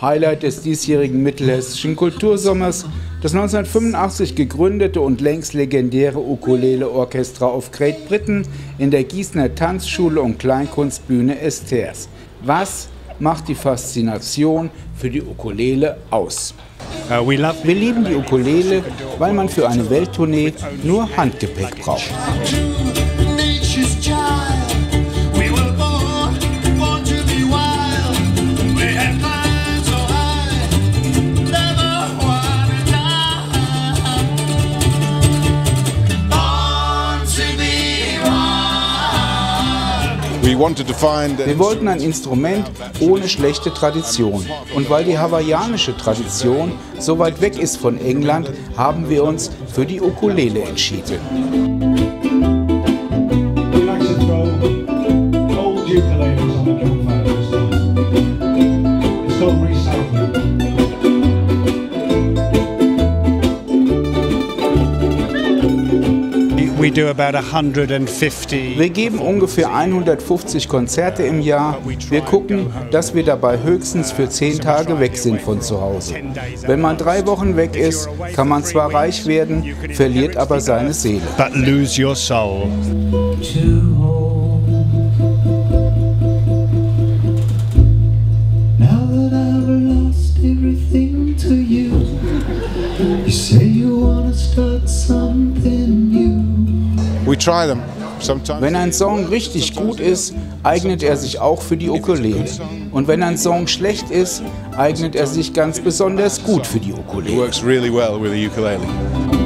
Highlight des diesjährigen Mittelhessischen Kultursommers, das 1985 gegründete und längst legendäre Ukulele Orchestra of Great Britain in der Gießener Tanzschule und Kleinkunstbühne Esthers. Was macht die Faszination für die Ukulele aus? Wir lieben die Ukulele, weil man für eine Welttournee nur Handgepäck braucht. Wir wollten ein Instrument ohne schlechte Tradition. Und weil die hawaiianische Tradition so weit weg ist von England, haben wir uns für die Ukulele entschieden. Wir geben ungefähr 150 Konzerte im Jahr. Wir gucken, dass wir dabei höchstens für 10 Tage weg sind von zu Hause. Wenn man 3 Wochen weg ist, kann man zwar reich werden, verliert aber seine Seele. But lose your soul. Now that I've lost everything to you, you say you wanna start something new. Wenn ein Song richtig gut ist, eignet er sich auch für die Ukulele. Und wenn ein Song schlecht ist, eignet er sich ganz besonders gut für die Ukulele.